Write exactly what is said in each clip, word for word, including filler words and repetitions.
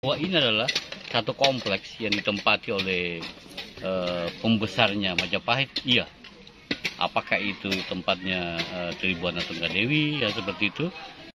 Bahwa ini adalah satu kompleks yang ditempati oleh uh, pembesarnya Majapahit. Iya. Apakah itu tempatnya uh, Tribuana Tunggadewi ya seperti itu?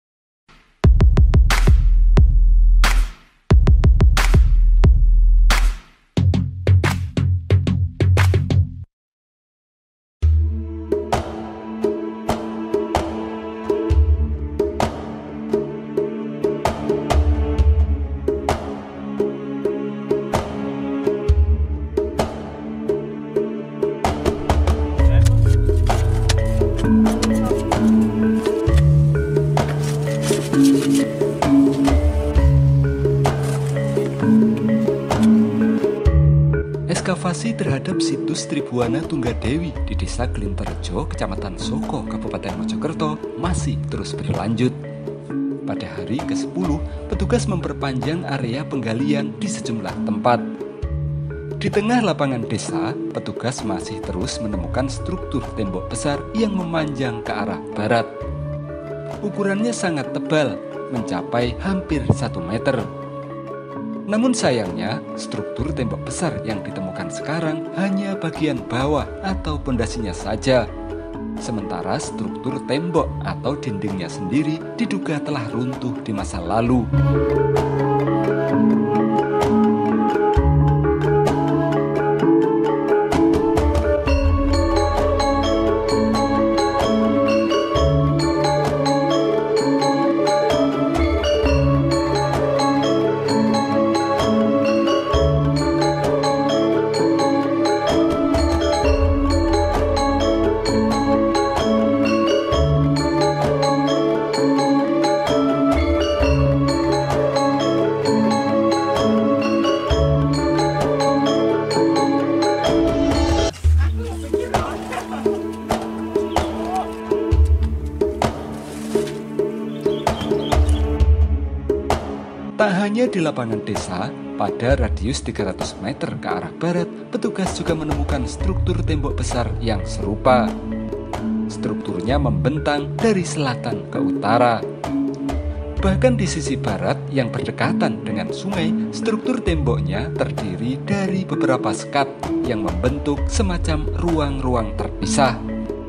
Ekskavasi terhadap situs Tribuana Tunggadewi di Desa Glinterjo, Kecamatan Soko, Kabupaten Mojokerto masih terus berlanjut. Pada hari ke sepuluh, petugas memperpanjang area penggalian di sejumlah tempat. Di tengah lapangan desa, petugas masih terus menemukan struktur tembok besar yang memanjang ke arah barat. Ukurannya sangat tebal, mencapai hampir satu meter. Namun sayangnya, struktur tembok besar yang ditemukan sekarang hanya bagian bawah atau pondasinya saja. Sementara struktur tembok atau dindingnya sendiri diduga telah runtuh di masa lalu. Tak hanya di lapangan desa, pada radius tiga ratus meter ke arah barat, petugas juga menemukan struktur tembok besar yang serupa. Strukturnya membentang dari selatan ke utara. Bahkan di sisi barat yang berdekatan dengan sungai, struktur temboknya terdiri dari beberapa sekat yang membentuk semacam ruang-ruang terpisah.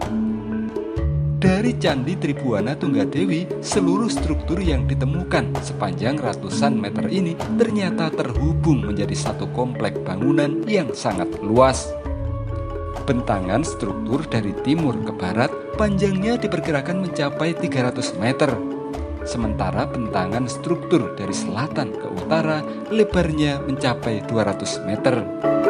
Dari Candi Tribuana Tunggadewi, seluruh struktur yang ditemukan sepanjang ratusan meter ini ternyata terhubung menjadi satu komplek bangunan yang sangat luas. Bentangan struktur dari timur ke barat panjangnya diperkirakan mencapai tiga ratus meter. Sementara bentangan struktur dari selatan ke utara lebarnya mencapai dua ratus meter.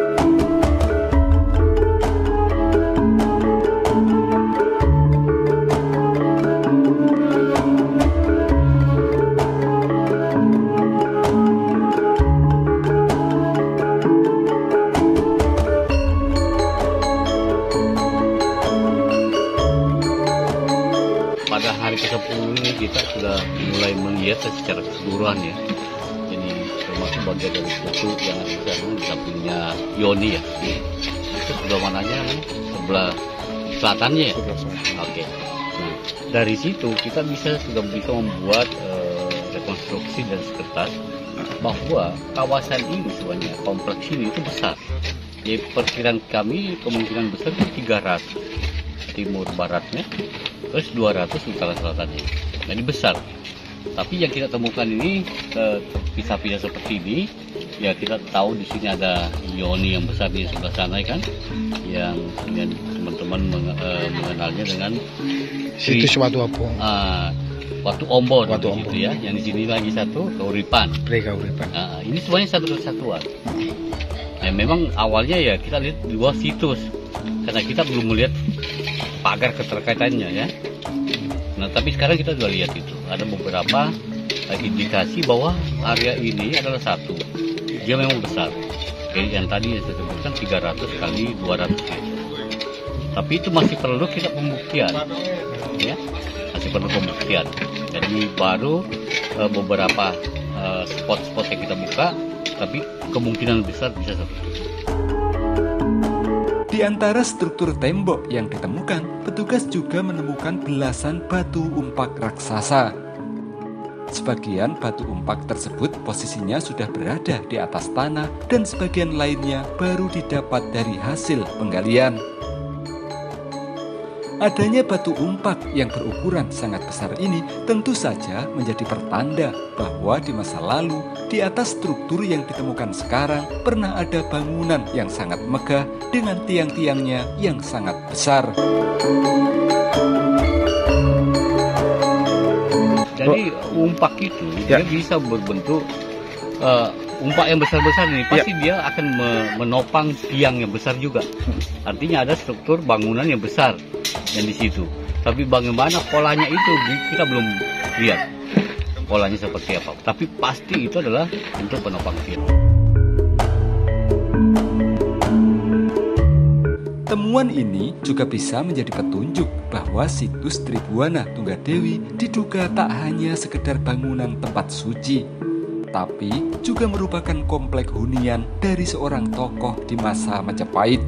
Pada hari ke sepuluh ini kita sudah mulai melihat secara keseluruhan ya. Jadi termasuk bagian dari struktur yang ada di sampingnya Yoni ya. Itu sebelah mananya nih? Sebelah selatannya ya? Oke. Nah, dari situ kita bisa sudah bisa membuat uh, rekonstruksi dan sekitar bahwa kawasan ini sebenarnya kompleks ini itu besar. Jadi perkiraan kami kemungkinan besar itu tiga ratus timur baratnya, terus dua ratus utara selatannya. Jadi besar. Tapi yang kita temukan ini pisah-pisah seperti ini, ya kita tahu di sini ada Yoni yang besar di sebelah sana kan, yang yang teman-teman meng, uh, mengenalnya dengan situs Watu Obong. Uh, Watu Ombon, Watu Ombon ya. Yang di sini lagi satu Kauripan. Kauripan. Uh, ini semuanya satu kesatuan. Nah, memang awalnya ya kita lihat dua situs, karena kita belum melihat pagar keterkaitannya ya. Nah tapi sekarang kita sudah lihat itu ada beberapa uh, indikasi bahwa area ini adalah satu, dia memang besar. Jadi yang tadi yang saya sebutkan tiga ratus kali dua ratus meter. Tapi itu masih perlu kita pembuktian, ya, masih perlu pembuktian. Jadi baru uh, beberapa uh, spot-spot yang kita buka, tapi kemungkinan besar bisa seperti itu. Di antara struktur tembok yang ditemukan, petugas juga menemukan belasan batu umpak raksasa. Sebagian batu umpak tersebut posisinya sudah berada di atas tanah dan sebagian lainnya baru didapat dari hasil penggalian. Adanya batu umpak yang berukuran sangat besar ini tentu saja menjadi pertanda bahwa di masa lalu di atas struktur yang ditemukan sekarang pernah ada bangunan yang sangat megah dengan tiang-tiangnya yang sangat besar. Jadi umpak itu Ya. dia bisa berbentuk uh, umpak yang besar-besar ini pasti dia akan me- menopang tiang yang besar juga. Artinya ada struktur bangunan yang besar yang di situ. Tapi bagaimana polanya itu kita belum lihat polanya seperti apa. Tapi pasti itu adalah untuk penopang tiang. Temuan ini juga bisa menjadi petunjuk bahwa situs Tribuana Tunggadewi diduga tak hanya sekedar bangunan tempat suci, tapi juga merupakan komplek hunian dari seorang tokoh di masa Majapahit.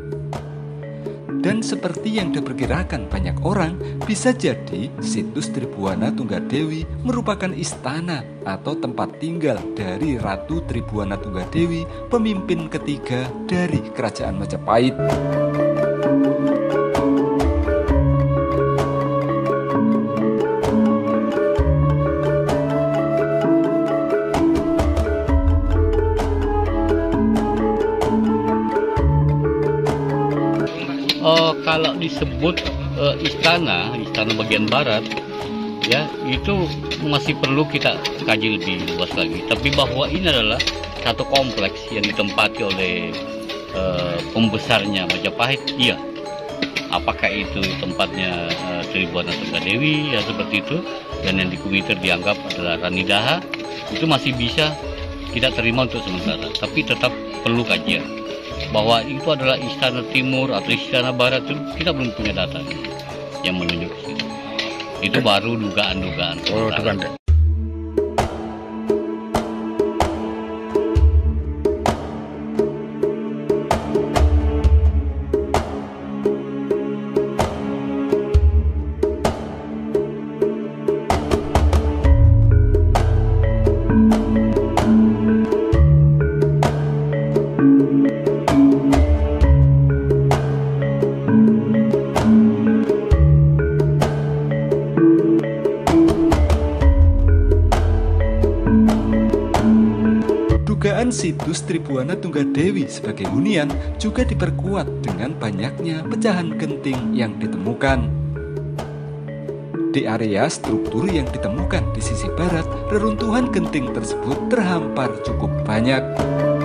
Dan seperti yang diperkirakan banyak orang, bisa jadi situs Tribuana Tunggadewi merupakan istana atau tempat tinggal dari Ratu Tribuana Tunggadewi, pemimpin ketiga dari Kerajaan Majapahit. Uh, kalau disebut uh, istana, istana bagian barat, ya itu masih perlu kita kaji lebih luas lagi. Tapi bahwa ini adalah satu kompleks yang ditempati oleh uh, pembesarnya Majapahit, iya. Apakah itu tempatnya uh, Tribuana Tunggadewi, ya seperti itu, dan yang di Kumiter dianggap adalah Ranidaha, itu masih bisa kita terima untuk sementara. Tapi tetap perlu kajian. Bahwa itu adalah istana timur atau istana barat itu kita belum punya data yang menunjuk ke situ. Itu baru dugaan-dugaan. Oh, dugaan. Dugaan situs Tribuana Tunggadewi sebagai hunian juga diperkuat dengan banyaknya pecahan genting yang ditemukan. Di area struktur yang ditemukan di sisi barat, reruntuhan genting tersebut terhampar cukup banyak.